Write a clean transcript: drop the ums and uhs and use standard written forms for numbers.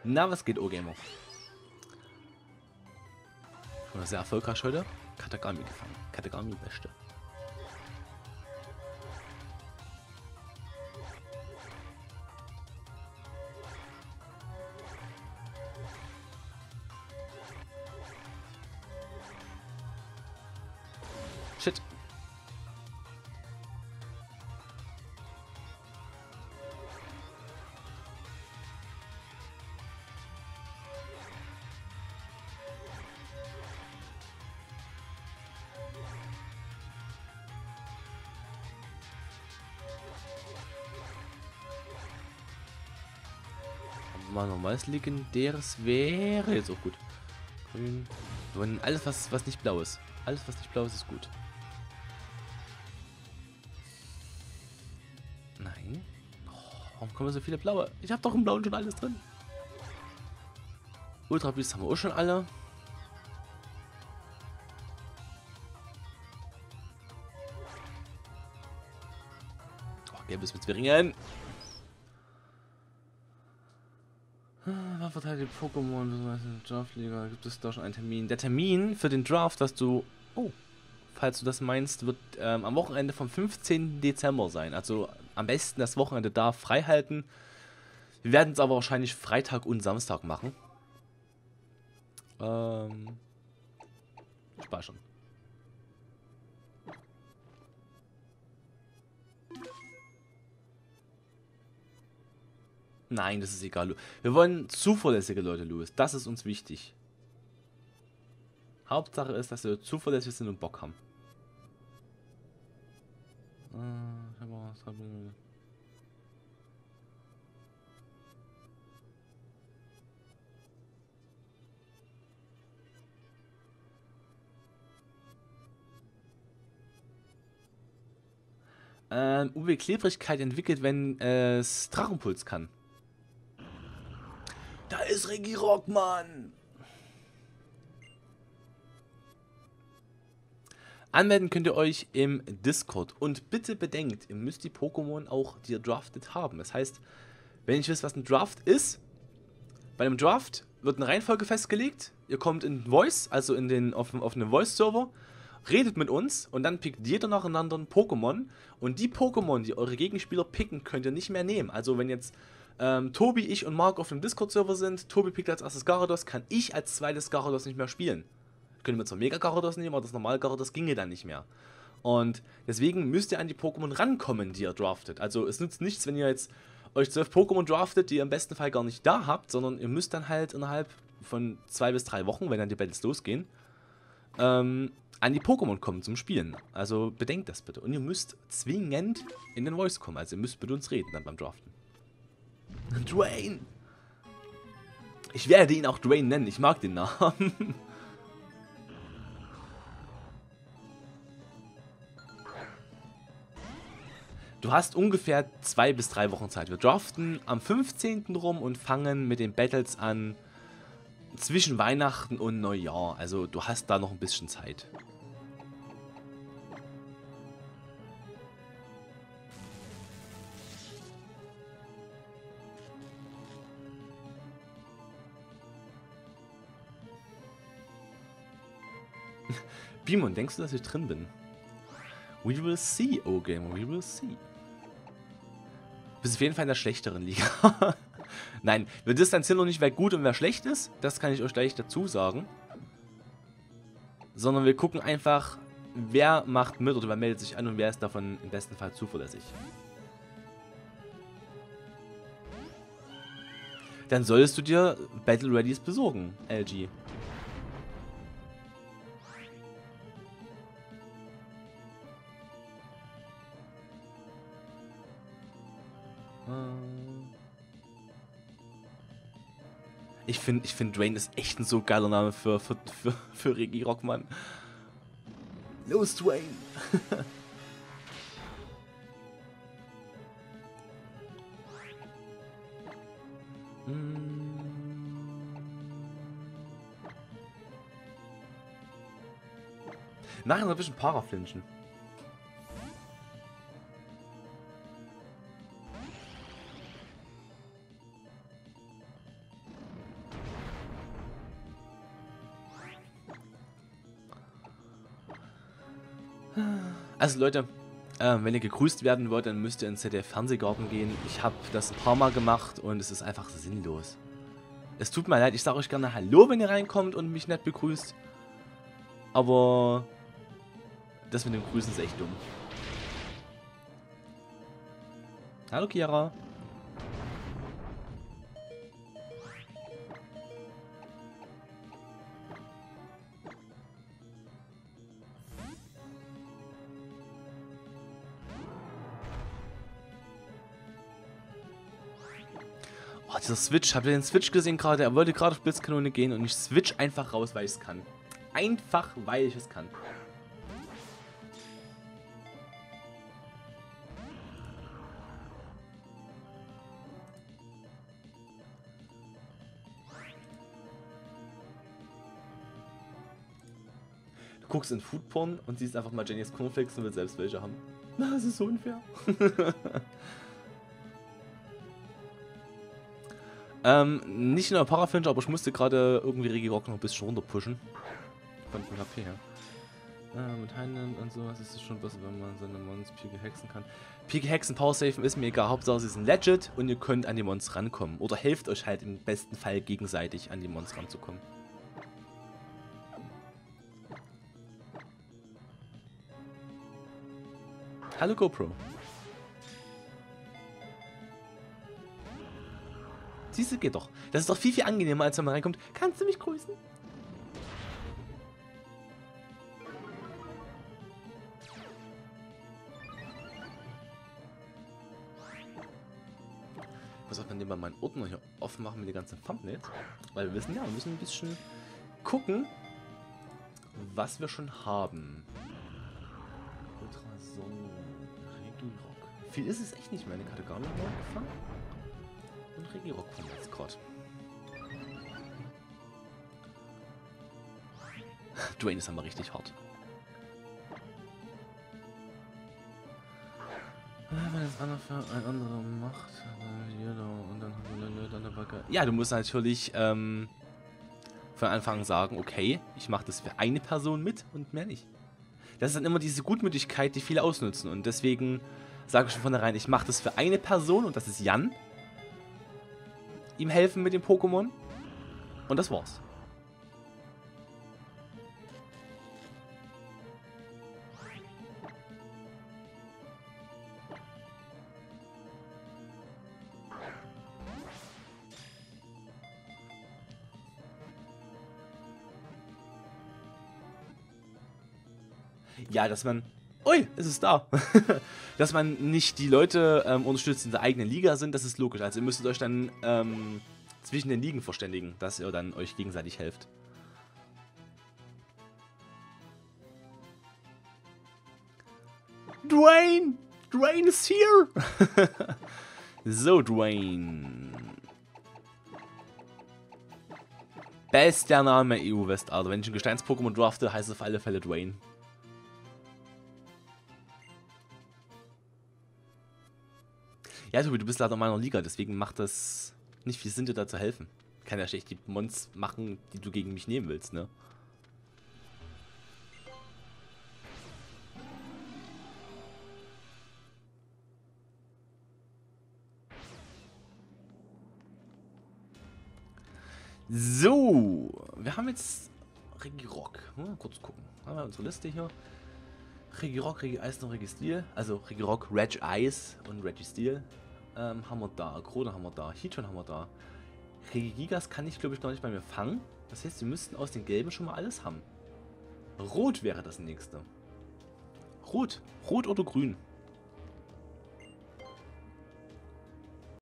Na, was geht, O-Gamer? Schon sehr erfolgreich heute. Katagami gefangen. Katagami beste. Shit. Mal normales Legendäres wäre jetzt auch gut. Grün. Wir wollen alles, was nicht blau ist. Alles, was nicht blau ist, ist gut. Nein. Oh, warum kommen so viele blaue? Ich habe doch im blauen schon alles drin. Ultra Beast haben wir auch schon alle. Oh, gelbes mit Zwillingen. Verteilt die Pokémon, Draftliga, gibt es da schon einen Termin? Der Termin für den Draft, dass du, falls du das meinst, wird am Wochenende vom 15. Dezember sein. Also am besten das Wochenende da frei halten. Wir werden es aber wahrscheinlich Freitag und Samstag machen. Speichern. Nein, das ist egal. Wir wollen zuverlässige Leute, Louis. Das ist uns wichtig. Hauptsache ist, dass wir zuverlässig sind und Bock haben. UV-Klebrigkeit entwickelt, wenn es Drachenpuls kann. Da ist Regirock, Mann! Anmelden könnt ihr euch im Discord. Und bitte bedenkt, ihr müsst die Pokémon auch, die ihr draftet, haben. Das heißt, wenn ich wisst, was ein Draft ist, bei einem Draft wird eine Reihenfolge festgelegt. Ihr kommt in Voice, also auf einen Voice-Server, redet mit uns und dann pickt jeder nacheinander ein Pokémon. Und die Pokémon, die eure Gegenspieler picken, könnt ihr nicht mehr nehmen. Also wenn jetzt Tobi, ich und Marc auf einem Discord-Server sind, Tobi pickt als erstes Gyarados, kann ich als zweites Gyarados nicht mehr spielen. Können wir zwar Mega Gyarados nehmen, aber das normale Gyarados ginge dann nicht mehr. Und deswegen müsst ihr an die Pokémon rankommen, die ihr draftet. Also es nützt nichts, wenn ihr jetzt euch 12 Pokémon draftet, die ihr im besten Fall gar nicht da habt, sondern ihr müsst dann halt innerhalb von 2 bis 3 Wochen, wenn dann die Battles losgehen, an die Pokémon kommen zum Spielen. Also bedenkt das bitte. Und ihr müsst zwingend in den Voice kommen. Also ihr müsst mit uns reden dann beim Draften. Dwayne! Ich werde ihn auch Dwayne nennen. Ich mag den Namen. Du hast ungefähr 2 bis 3 Wochen Zeit. Wir draften am 15. rum und fangen mit den Battles an zwischen Weihnachten und Neujahr. Also du hast da noch ein bisschen Zeit. Bimon, denkst du, dass ich drin bin? We will see, O-Gamer, we will see. Du bist auf jeden Fall in der schlechteren Liga. Nein, wir distanzieren noch nicht, wer gut und wer schlecht ist. Das kann ich euch gleich dazu sagen. Sondern wir gucken einfach, wer macht mit oder wer meldet sich an und wer ist davon im besten Fall zuverlässig. Dann solltest du dir Battle Readies besorgen, LG. Ich find Dwayne ist echt ein so geiler Name für Regirock, Mann. Los, Dwayne! Nachher noch ein bisschen Paraflinchen. Also Leute, wenn ihr gegrüßt werden wollt, dann müsst ihr ins ZDF-Fernsehgarten gehen. Ich habe das ein paar Mal gemacht und es ist einfach sinnlos. Es tut mir leid, ich sage euch gerne Hallo, wenn ihr reinkommt und mich nett begrüßt. Aber das mit dem Grüßen ist echt dumm. Hallo Chiara. Oh, dieser Switch. Habt ihr den Switch gesehen gerade? Er wollte gerade auf Blitzkanone gehen und ich switch einfach raus, weil ich es kann. Einfach, weil ich es kann. Du guckst in Foodporn und siehst einfach mal Jennys Cornflakes und willst selbst welche haben. Das ist so unfair. Nicht nur Parafinch, aber ich musste gerade irgendwie Regirock noch ein bisschen runter pushen. Von dem HP her. Mit Heilen und sowas ist es schon besser, wenn man seine Mons Pike hexen kann. Pike hexen, Power safen ist mir egal. Hauptsache sie sind legit und ihr könnt an die Mons rankommen. Oder helft euch halt im besten Fall gegenseitig an die Mons ranzukommen. Hallo GoPro. Siehst du, geht doch. Das ist doch viel, viel angenehmer, als wenn man reinkommt. Kannst du mich grüßen? Ich muss auch dann nebenbei meinen Ordner hier offen machen mit den ganzen Thumbnails. Weil wir wissen, ja, wir müssen ein bisschen gucken, was wir schon haben. Ultrason, Regirock. Viel ist es echt nicht mehr. Ich hatte gar nicht mal gefangen. Und Regirock von jetzt gerade. Dwayne ist aber richtig hart. Wenn es einer für ein anderer macht, und dann hat man eine Backe. Ja, du musst natürlich von Anfang an sagen, okay, ich mache das für eine Person mit und mehr nicht. Das ist dann immer diese Gutmütigkeit, die viele ausnutzen. Und deswegen sage ich schon von vornherein, ich mache das für eine Person und das ist Jan. Ihm helfen mit dem Pokémon. Und das war's. Ja, dass man... Ui, es ist da. Dass man nicht die Leute unterstützt, die in der eigenen Liga sind, das ist logisch. Also ihr müsstet euch dann zwischen den Ligen verständigen, dass ihr dann euch gegenseitig helft. Dwayne! Dwayne ist hier! So, Dwayne. Bester Name EU-Westarter. Wenn ich ein Gesteins-Pokémon drafte, heißt es auf alle Fälle Dwayne. Ja, Tobi, du bist leider in meiner Liga, deswegen macht das nicht viel Sinn, dir da zu helfen. Ich kann ja schlecht die Mons machen, die du gegen mich nehmen willst, ne? So, wir haben jetzt Regirock. Kurz gucken. Haben wir unsere Liste hier. Regirock, Regieis und Registeel. Also Regirock, Regice und Registeel. Haben wir da. Krone haben wir da. Heatran haben wir da. Regigigas kann ich, glaube ich, noch nicht bei mir fangen. Das heißt, wir müssten aus den Gelben schon mal alles haben. Rot wäre das nächste. Rot. Rot oder grün.